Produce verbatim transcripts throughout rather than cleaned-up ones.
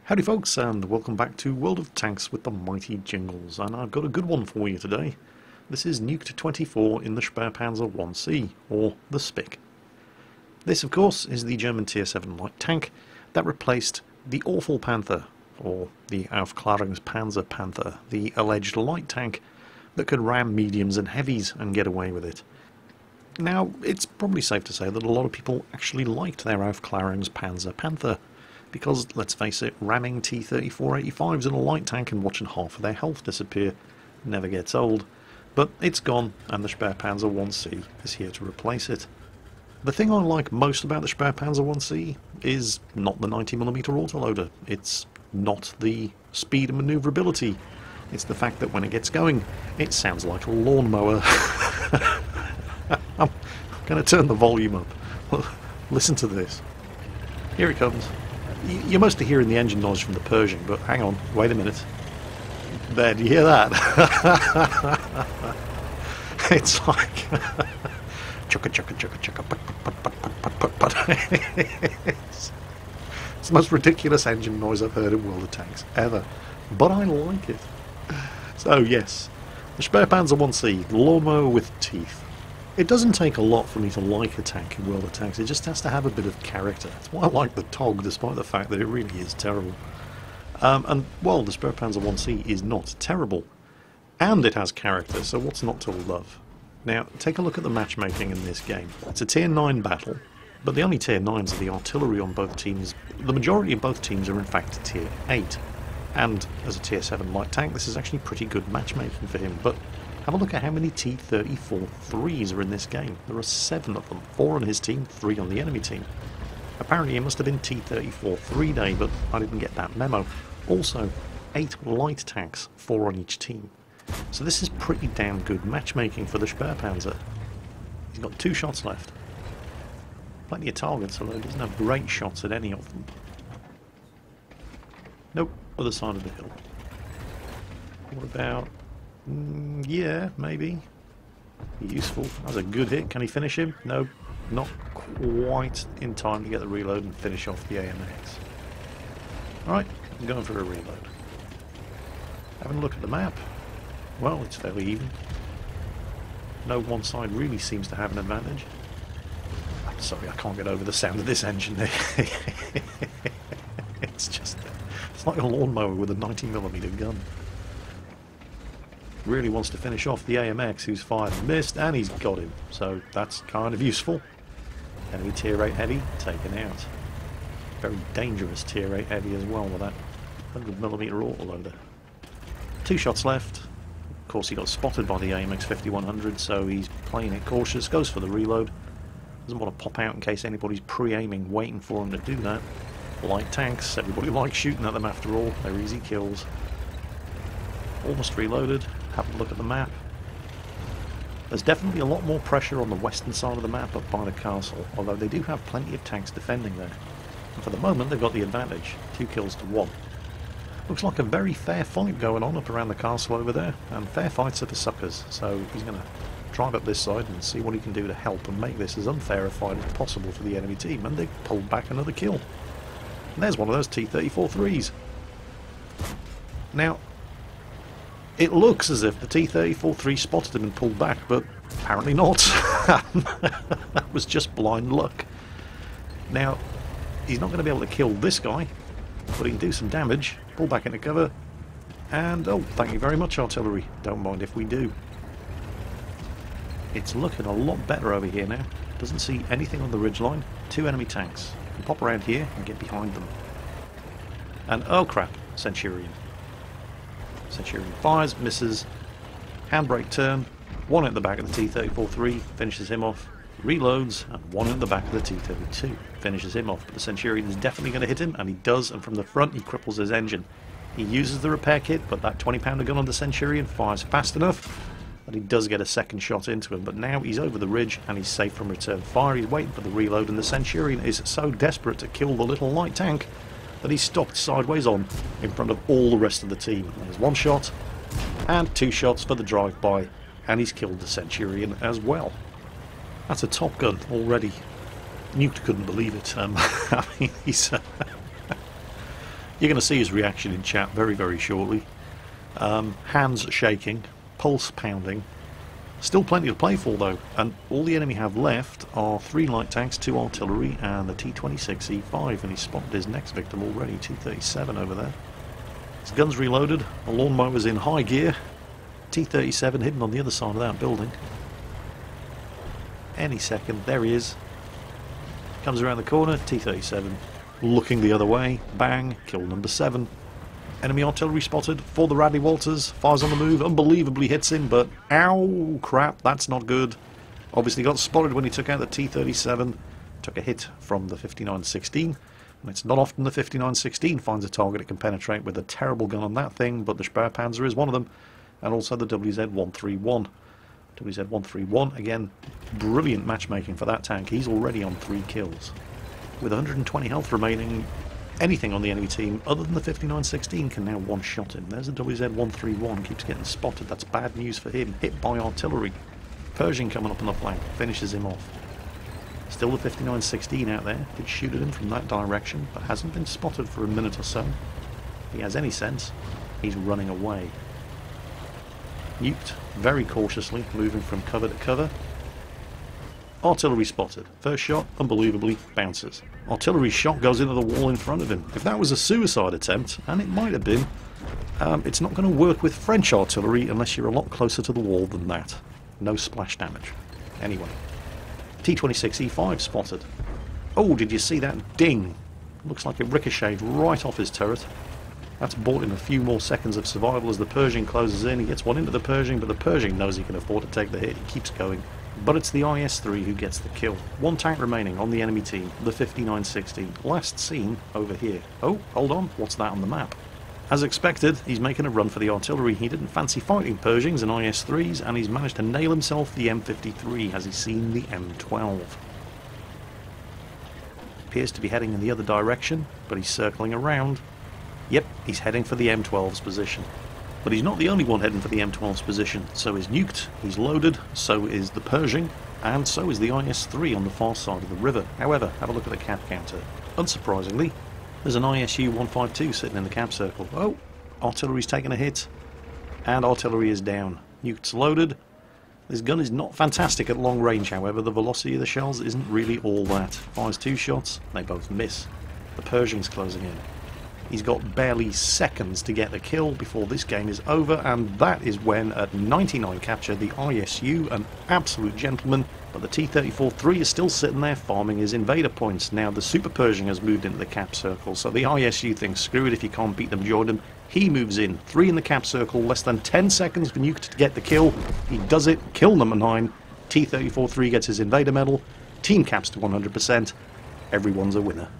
Howdy folks, and welcome back to World of Tanks with the mighty Jingles, and I've got a good one for you today. This is Nuke twenty-four in the Spähpanzer one C, or the Spick. This of course is the German tier seven light tank that replaced the awful Panther, or the Aufklärungspanzer Panther, the alleged light tank that could ram mediums and heavies and get away with it. Now, it's probably safe to say that a lot of people actually liked their Aufklärungspanzer Panther, because, let's face it, ramming T thirty-four eighty-fives in a light tank and watching half of their health disappear never gets old. But it's gone, and the Spähpanzer one C is here to replace it. The thing I like most about the Spähpanzer one C is not the ninety millimeter autoloader, it's not the speed and manoeuvrability, it's the fact that when it gets going, it sounds like a lawnmower. I'm going to turn the volume up. Listen to this. Here it comes. You're mostly hearing the engine noise from the Pershing, but hang on, wait a minute. There, do you hear that? It's like chugga chugga chugga chugga but but but but but but but it's the most ridiculous engine noise I've heard in World of Tanks ever, but I like it. So yes, the Spähpanzer one C, the lawnmower with teeth. It doesn't take a lot for me to like a tank in World of Tanks, it just has to have a bit of character. That's why I like the T O G, despite the fact that it really is terrible. Um, and, well, the Spähpanzer one C is not terrible. And it has character, so what's not to love? Now, take a look at the matchmaking in this game. It's a tier nine battle, but the only tier nines are the artillery on both teams. The majority of both teams are in fact tier eight. And as a tier seven light tank, this is actually pretty good matchmaking for him, but have a look at how many T thirty-four threes are in this game. There are seven of them, four on his team, three on the enemy team. Apparently it must have been T thirty-four three day, but I didn't get that memo. Also, eight light tanks, four on each team. So this is pretty damn good matchmaking for the Spähpanzer. He's got two shots left. Plenty of targets, although he doesn't have great shots at any of them. Nope, other side of the hill. What about... Mm, yeah, maybe. Useful. That was a good hit. Can he finish him? No, not quite in time to get the reload and finish off the A M X. Alright, I'm going for a reload. Having a look at the map. Well, it's fairly even. No one side really seems to have an advantage. I'm sorry, I can't get over the sound of this engine. It's just... it's like a lawnmower with a ninety millimeter gun. Really wants to finish off the A M X, who's fired and missed, and he's got him, so that's kind of useful. Enemy tier eight heavy taken out. Very dangerous tier eight heavy as well with that one hundred millimeter autoloader. Two shots left. Of course he got spotted by the A M X fifty-one hundred, so he's playing it cautious, goes for the reload. Doesn't want to pop out in case anybody's pre-aiming, waiting for him to do that. Light tanks, everybody likes shooting at them after all, they're easy kills. Almost reloaded. Have a look at the map. There's definitely a lot more pressure on the western side of the map up by the castle, although they do have plenty of tanks defending there. And for the moment they've got the advantage, two kills to one. Looks like a very fair fight going on up around the castle over there, and fair fights are for suckers, so he's going to drive up this side and see what he can do to help and make this as unfair a fight as possible for the enemy team, and they pulled back another kill. And there's one of those T thirty-four threes. Now, it looks as if the T thirty-four three spotted him and pulled back, but apparently not. That was just blind luck. Now, he's not going to be able to kill this guy, but he can do some damage, pull back into cover, and oh, thank you very much, artillery. Don't mind if we do. It's looking a lot better over here now. Doesn't see anything on the ridgeline. Two enemy tanks. Can pop around here and get behind them. And oh crap, Centurion. Centurion fires, misses, handbrake turn, one at the back of the T thirty-four three, finishes him off, reloads, and one at the back of the T thirty-two, finishes him off. But the Centurion is definitely going to hit him, and he does, and from the front he cripples his engine. He uses the repair kit, but that twenty pounder gun on the Centurion fires fast enough that he does get a second shot into him. But now he's over the ridge, and he's safe from return fire. He's waiting for the reload, and the Centurion is so desperate to kill the little light tank that he's stopped sideways on in front of all the rest of the team. There's one shot and two shots for the drive-by, and he's killed the Centurion as well. That's a Top Gun already. Newt couldn't believe it. Um, I mean, he's uh, You're going to see his reaction in chat very, very shortly. Um, hands shaking, pulse pounding. Still plenty to play for though, and all the enemy have left are three light tanks, two artillery, and the T twenty-six E five, and he's spotted his next victim already, T thirty-seven over there. His gun's reloaded, the lawnmower's in high gear, T thirty-seven hidden on the other side of that building. Any second, there he is. Comes around the corner, T thirty-seven looking the other way, bang, kill number seven. Enemy artillery spotted for the Radley Walters, fires on the move, unbelievably hits him, but ow, crap, that's not good. Obviously got spotted when he took out the T thirty-seven, took a hit from the fifty-nine sixteen, and it's not often the fifty-nine sixteen finds a target it can penetrate with a terrible gun on that thing, but the Spähpanzer is one of them, and also the W Z one thirty-one. W Z one thirty-one, again, brilliant matchmaking for that tank. He's already on three kills. With one hundred twenty health remaining, anything on the enemy team other than the fifty-nine sixteen can now one-shot him. There's a W Z one thirty-one, keeps getting spotted. That's bad news for him. Hit by artillery. Pershing coming up on the flank, finishes him off. Still the fifty-nine sixteen out there. Did shoot at him from that direction, but hasn't been spotted for a minute or so. If he has any sense, he's running away. Nuked, very cautiously, moving from cover to cover. Artillery spotted. First shot, unbelievably, bounces. Artillery shot goes into the wall in front of him. If that was a suicide attempt, and it might have been, um, it's not going to work with French artillery unless you're a lot closer to the wall than that. No splash damage. Anyway. T twenty-six E five spotted. Oh, did you see that ding? Looks like it ricocheted right off his turret. That's bought him a few more seconds of survival as the Pershing closes in. He gets one into the Pershing, but the Pershing knows he can afford to take the hit. He keeps going. But it's the I S three who gets the kill. One tank remaining on the enemy team, the fifty-nine sixteen. Last seen over here. Oh, hold on, what's that on the map? As expected, he's making a run for the artillery. He didn't fancy fighting Pershings and I S threes, and he's managed to nail himself the M fifty-three. Has he seen the M twelve? Appears to be heading in the other direction, but he's circling around. Yep, he's heading for the M twelve's position. But he's not the only one heading for the M twelve's position. So is Nuked, he's loaded, so is the Pershing, and so is the I S three on the far side of the river. However, have a look at the cap counter. Unsurprisingly, there's an I S U one fifty-two sitting in the cap circle. Oh, artillery's taken a hit, and artillery is down. Nuked's loaded. This gun is not fantastic at long range, however. The velocity of the shells isn't really all that. Fires two shots, they both miss. The Pershing's closing in. He's got barely seconds to get the kill before this game is over, and that is when, at ninety-nine capture, the I S U, an absolute gentleman, but the T thirty-four three is still sitting there farming his invader points. Now the Super Pershing has moved into the cap circle, so the I S U thinks, screw it, if you can't beat them, join them. He moves in, three in the cap circle, less than ten seconds for Nuke to get the kill. He does it, kill number nine, T thirty-four three gets his invader medal, team caps to one hundred percent, everyone's a winner.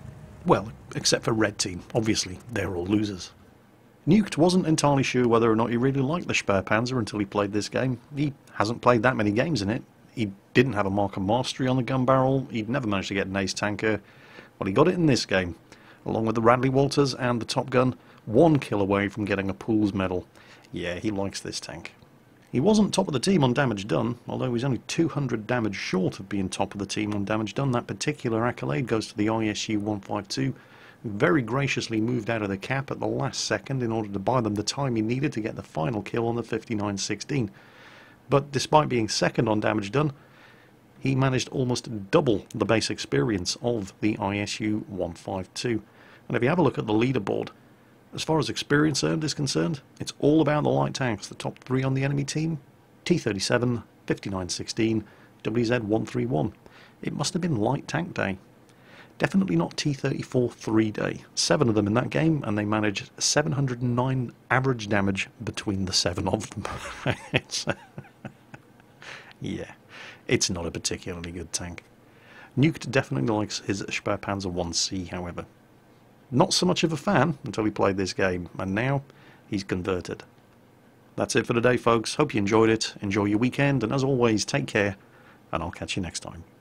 Well, except for Red Team. Obviously, they're all losers. Nuked wasn't entirely sure whether or not he really liked the Spähpanzer until he played this game. He hasn't played that many games in it. He didn't have a mark of mastery on the gun barrel. He'd never managed to get an ace tanker. Well, he got it in this game, along with the Radley Walters and the Top Gun, one kill away from getting a Pools medal. Yeah, he likes this tank. He wasn't top of the team on damage done, although he's only two hundred damage short of being top of the team on damage done. That particular accolade goes to the I S U one fifty-two, who very graciously moved out of the cap at the last second in order to buy them the time he needed to get the final kill on the fifty-nine sixteen. But despite being second on damage done, he managed almost double the base experience of the I S U one fifty-two. And if you have a look at the leaderboard, as far as experience earned is concerned, it's all about the light tanks. The top three on the enemy team, T thirty-seven, fifty-nine sixteen, W Z one thirty-one. It must have been light tank day. Definitely not T thirty-four three day. Seven of them in that game, and they managed seven hundred nine average damage between the seven of them. it's, yeah, it's not a particularly good tank. Nuked definitely likes his Spähpanzer one C, however. Not so much of a fan until he played this game, and now he's converted. That's it for today, folks. Hope you enjoyed it. Enjoy your weekend, and as always, take care, and I'll catch you next time.